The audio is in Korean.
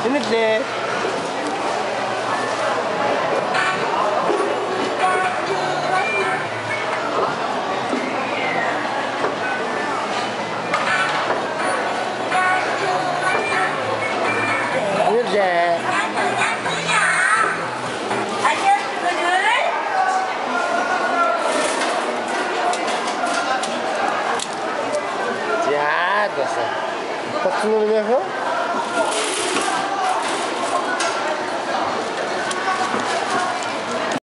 Ini deh. Ini deh. Ya, dosa. Tá tudo no meu?